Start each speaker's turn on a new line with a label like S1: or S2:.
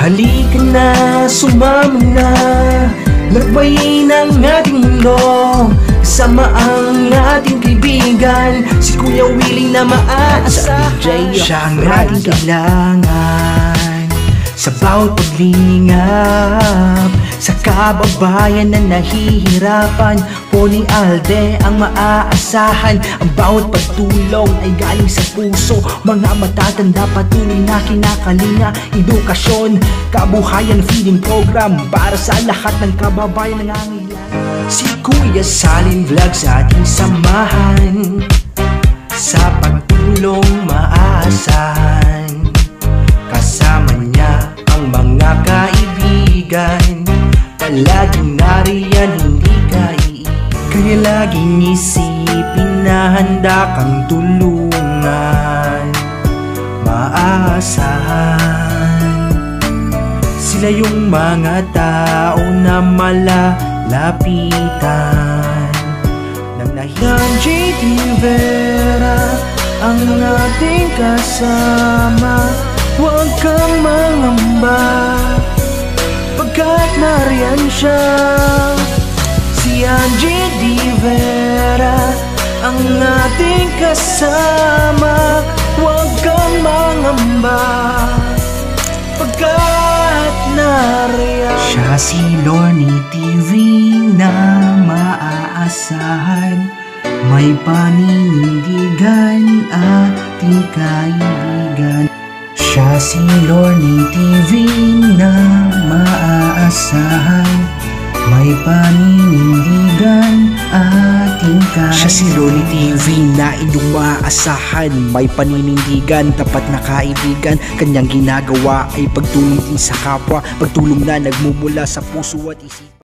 S1: Halika na, sumama na, lakbayin ang ating mundo. Kasama ang ating kaibigan, si Kuya Willie na maaasahan. Siya ang ating kailangan sa bawat paglingap, sa kababayan na nahihirapan. Pony Alde ang maaasahan. Ang bawat pagtulong ay galing sa puso. Mga matatanda patuloy na kinakalinga. Edukasyon, kabuhayan, feeding program para sa lahat ng kababayan na nangangailangan. Si Kuya Salin Vlog sa ating samahan, sa pagtulong maaasahan. Kasama niya ang mga kaibigan, palaging nariyan, hindi ka iiwan. Kaya laging isipin na handa kang tulungan, maaasahan. Sila yung mga tao na malalapitan ng nahiyan. JD Vera ang ating kasama. Huwag kang mangamba, pagkat nariyan siya. Si Angie Di Vera ang ating kasama. Huwag kang mangamba, pagkat nariyan siya. Si Lorne TV na maaasahan, may paninindigan ating kaibigan. Siya si Lorne TV na maaasahan, may paninindigan ating kaibigan. Siya si Lorne TV na inyong maaasahan, may paninindigan, tapat na kaibigan. Kanyang ginagawa ay pagtulong din sa kapwa, pagtulong na nagmumula sa puso at isip.